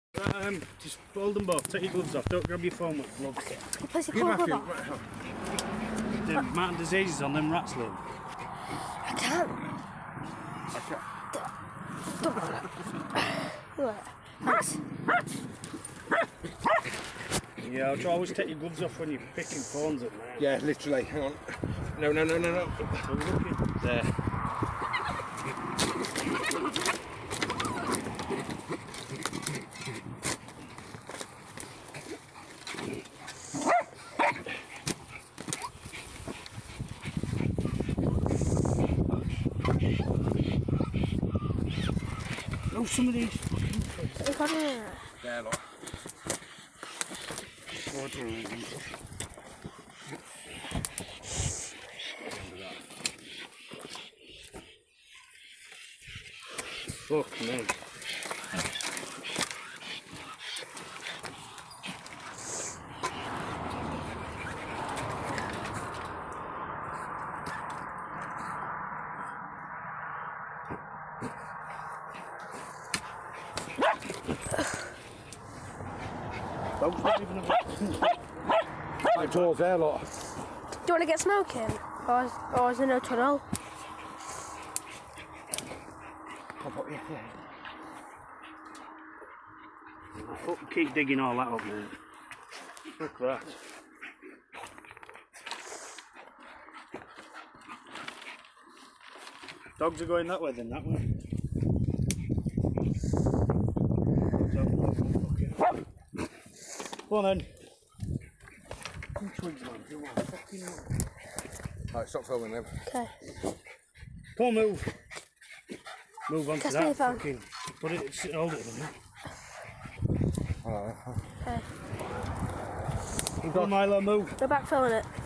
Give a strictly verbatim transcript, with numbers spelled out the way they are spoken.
Um, just hold them both. Take your gloves off. Don't grab your phone with gloves. Okay. Place your glove off. The Martin diseases on them rats, Lynn. I can't. Okay. Don't do that. Thanks. Yeah, I'll try always take your gloves off when you're picking phones up, man. Yeah, literally. Hang on. No, no, no, no, no. I'm looking. There. Oh, some of these. There, look. Fuck me. Dogs don't even have My toes there, look. Do you want to get smoking? Or is, or is there no tunnel? Fucking keep digging all that up, mate. Look at that. Dogs are going that way then, that way. Go on then. Come twigs, man. Come on. Fucking hell. Alright, stop filming them. Okay. Come on, move. Move on Catch to that. me phone. Fucking. Put it, sit, hold it a minute. Alright. Okay. Come on, Milo, move. Go back filming it.